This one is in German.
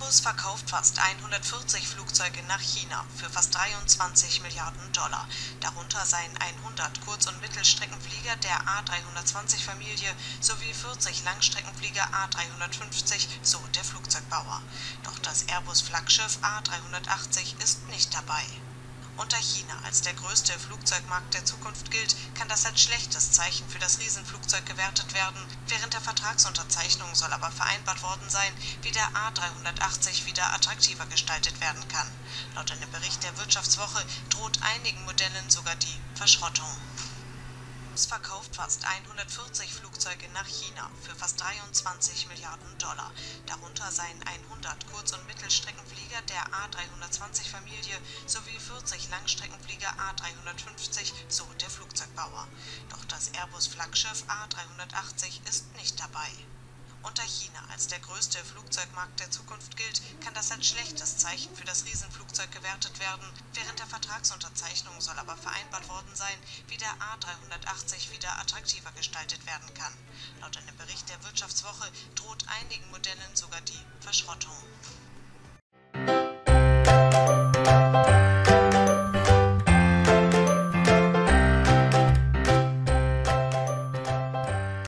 Airbus verkauft fast 140 Flugzeuge nach China für fast 23 Milliarden Dollar. Darunter seien 100 Kurz- und Mittelstreckenflieger der A320-Familie sowie 40 Langstreckenflieger A350, so der Flugzeugbauer. Doch das Airbus-Flaggschiff A380 ist nicht dabei. Unter China als der größte Flugzeugmarkt der Zukunft gilt, kann das als schlechtes Zeichen für das Riesenflugzeug gewertet werden. Während der Vertragsunterzeichnung soll aber vereinbart worden sein, wie der A380 wieder attraktiver gestaltet werden kann. Laut einem Bericht der Wirtschaftswoche droht einigen Modellen sogar die Verschrottung. Es verkauft fast 140 Flugzeuge nach China für fast 23 Milliarden Dollar. Darunter seien 100 Kurz- und Mittelstreckenflieger der A320-Familie sowie 40 Langstreckenflieger A350, so der Flugzeugbauer. Doch das Airbus-Flaggschiff A380 ist nicht dabei. Unter China als der größte Flugzeugmarkt der Zukunft gilt, kann das als schlechtes Zeichen für das Riesenflugzeug gewertet werden. Während der Vertragsunterzeichnung soll aber vereinbart worden sein, wie der A380 wieder attraktiver gestaltet werden kann. Laut einem Bericht der Wirtschaftswoche droht einigen Modellen sogar die Verschrottung.